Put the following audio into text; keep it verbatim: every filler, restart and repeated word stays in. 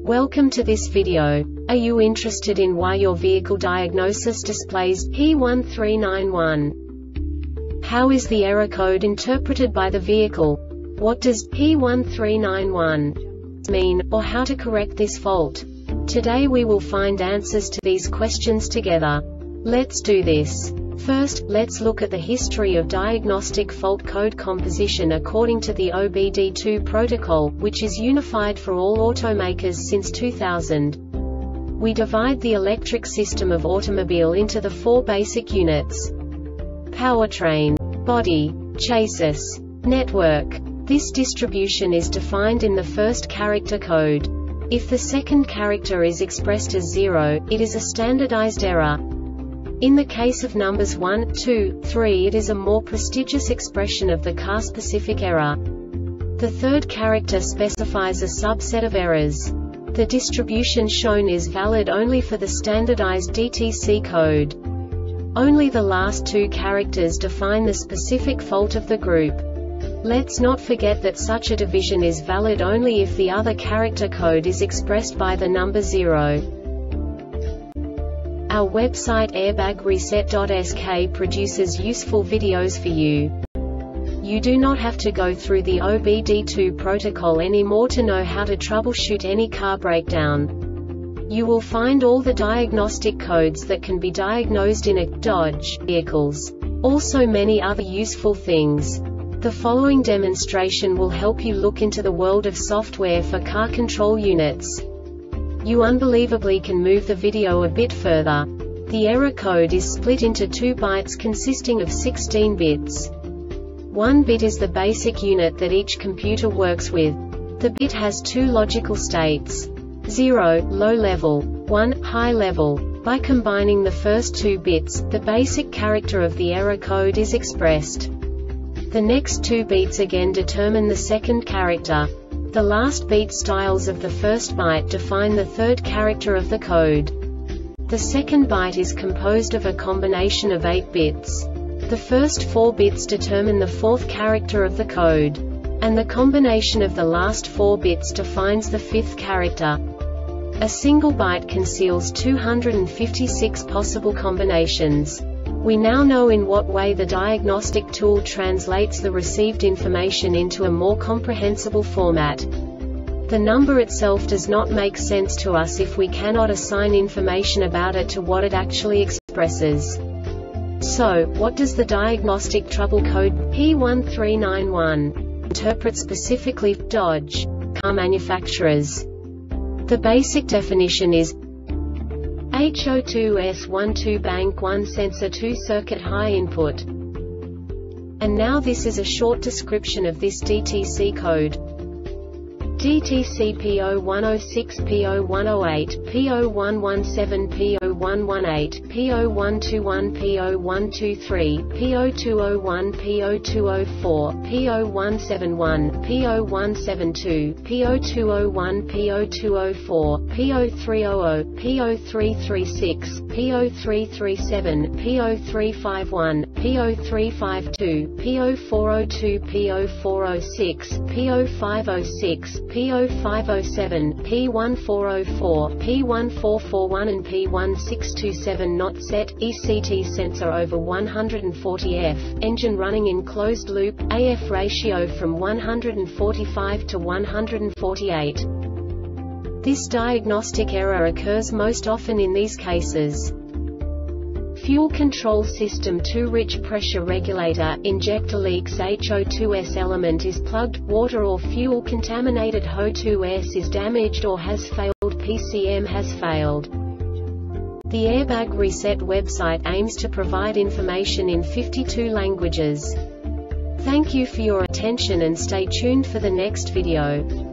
Welcome to this video. Are you interested in why your vehicle diagnosis displays P one three nine one? How is the error code interpreted by the vehicle? What does P one three nine one mean, or how to correct this fault? Today we will find answers to these questions together. Let's do this. First, let's look at the history of diagnostic fault code composition according to the O B D two protocol, which is unified for all automakers since two thousand. We divide the electric system of automobile into the four basic units: powertrain, body, chassis, network. This distribution is defined in the first character code. If the second character is expressed as zero, it is a standardized error. In the case of numbers one, two, three, it is a more prestigious expression of the car-specific error. The third character specifies a subset of errors. The distribution shown is valid only for the standardized D T C code. Only the last two characters define the specific fault of the group. Let's not forget that such a division is valid only if the other character code is expressed by the number zero. Our website airbag reset dot S K produces useful videos for you. You do not have to go through the O B D two protocol anymore to know how to troubleshoot any car breakdown. You will find all the diagnostic codes that can be diagnosed in a Dodge vehicles. Also many other useful things. The following demonstration will help you look into the world of software for car control units. You unbelievably can move the video a bit further. The error code is split into two bytes consisting of sixteen bits. One bit is the basic unit that each computer works with. The bit has two logical states: zero, low level, one, high level. By combining the first two bits, the basic character of the error code is expressed. The next two bits again determine the second character. The last beat styles of the first byte define the third character of the code. The second byte is composed of a combination of eight bits. The first four bits determine the fourth character of the code. And the combination of the last four bits defines the fifth character. A single byte conceals two hundred fifty-six possible combinations. We now know in what way the diagnostic tool translates the received information into a more comprehensible format. The number itself does not make sense to us if we cannot assign information about it to what it actually expresses. So, what does the diagnostic trouble code P one three nine one interpret specifically for Dodge car manufacturers? The basic definition is H zero two S one two bank one sensor two circuit high input. And now this is a short description of this D T C code. D T C P zero one zero six P zero one zero eight, P zero one one seven P zero one one eight, P zero one two one P zero one two three, P zero two zero one P zero two zero four, P zero one seven one P zero one seven two, P zero two zero one P zero two zero four, P zero three zero zero P zero three three six, P zero three three seven P zero three five one, P zero three five two, P zero four zero two P zero four zero six, P zero five zero six, P zero five zero seven, P one four zero four, P one four four one and P one six two seven. Not set, E C T sensor over one hundred forty F, engine running in closed loop, A F ratio from one hundred forty-five to one hundred forty-eight. This diagnostic error occurs most often in these cases: fuel control system too rich, pressure regulator, injector leaks, H zero two S element is plugged, water or fuel contaminated, H zero two S is damaged or has failed, P C M has failed. The Airbag Reset website aims to provide information in fifty-two languages. Thank you for your attention and stay tuned for the next video.